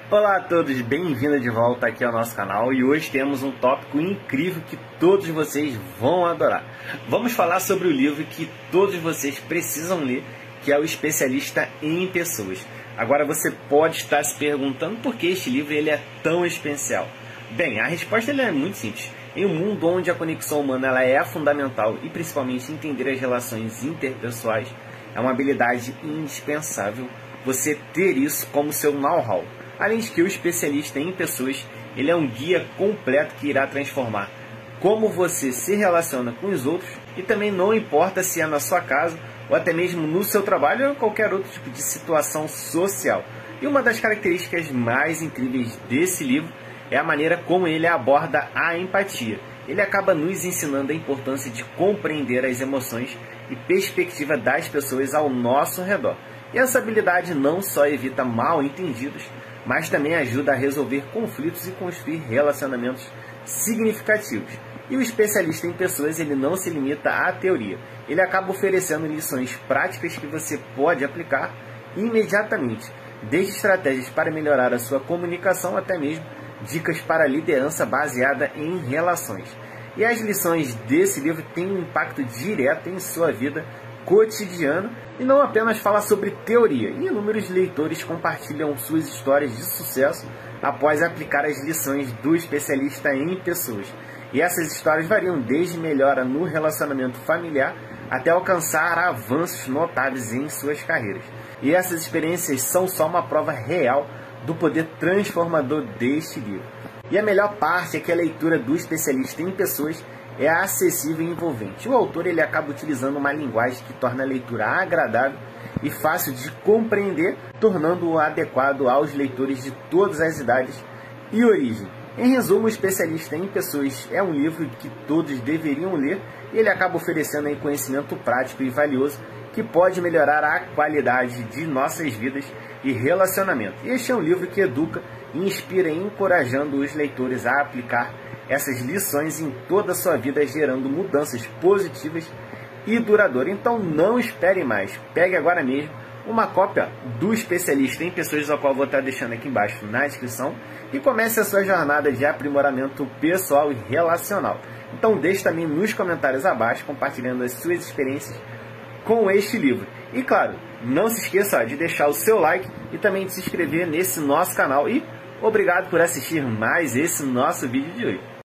Olá a todos, bem-vindos de volta aqui ao nosso canal e hoje temos um tópico incrível que todos vocês vão adorar. Vamos falar sobre o livro que todos vocês precisam ler, que é O Especialista em Pessoas. Agora você pode estar se perguntando por que este livro ele é tão especial. Bem, a resposta é muito simples. Em um mundo onde a conexão humana ela é fundamental e principalmente entender as relações interpessoais é uma habilidade indispensável você ter isso como seu know-how. Além de que o especialista em pessoas, ele é um guia completo que irá transformar como você se relaciona com os outros e também não importa se é na sua casa ou até mesmo no seu trabalho ou qualquer outro tipo de situação social. E uma das características mais incríveis desse livro é a maneira como ele aborda a empatia. Ele acaba nos ensinando a importância de compreender as emoções e perspectiva das pessoas ao nosso redor. E essa habilidade não só evita mal-entendidos, mas também ajuda a resolver conflitos e construir relacionamentos significativos. E o especialista em pessoas ele não se limita à teoria. Ele acaba oferecendo lições práticas que você pode aplicar imediatamente, desde estratégias para melhorar a sua comunicação até mesmo dicas para liderança baseada em relações. E as lições desse livro têm um impacto direto em sua vida cotidiana e não apenas fala sobre teoria. Inúmeros leitores compartilham suas histórias de sucesso após aplicar as lições do especialista em pessoas. E essas histórias variam desde melhora no relacionamento familiar até alcançar avanços notáveis em suas carreiras. E essas experiências são só uma prova real do poder transformador deste livro. E a melhor parte é que a leitura do especialista em pessoas é acessível e envolvente. O autor ele acaba utilizando uma linguagem que torna a leitura agradável e fácil de compreender, tornando-o adequado aos leitores de todas as idades e origem. Em resumo, O Especialista em Pessoas é um livro que todos deveriam ler e ele acaba oferecendo aí conhecimento prático e valioso que pode melhorar a qualidade de nossas vidas e relacionamento. E este é um livro que educa, inspira e encorajando os leitores a aplicar essas lições em toda a sua vida, gerando mudanças positivas e duradouras. Então não espere mais, pegue agora mesmo uma cópia do Especialista em Pessoas, a qual eu vou estar deixando aqui embaixo na descrição, e comece a sua jornada de aprimoramento pessoal e relacional. Então deixe também nos comentários abaixo, compartilhando as suas experiências com este livro. E claro, não se esqueça de deixar o seu like e também de se inscrever nesse nosso canal. E obrigado por assistir mais esse nosso vídeo de hoje.